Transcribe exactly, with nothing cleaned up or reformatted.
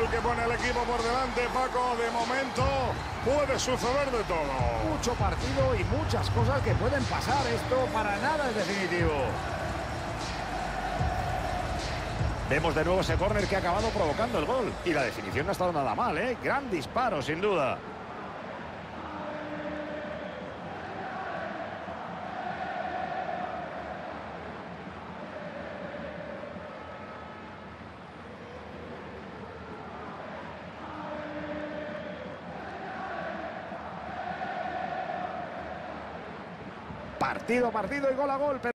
el que pone al equipo por delante, Paco. De momento puede suceder de todo. Mucho partido y muchas cosas que pueden pasar. Esto para nada es definitivo. Vemos de nuevo ese córner que ha acabado provocando el gol. Y la definición no ha estado nada mal, ¿eh? Gran disparo, sin duda. Partido, partido y gol a gol.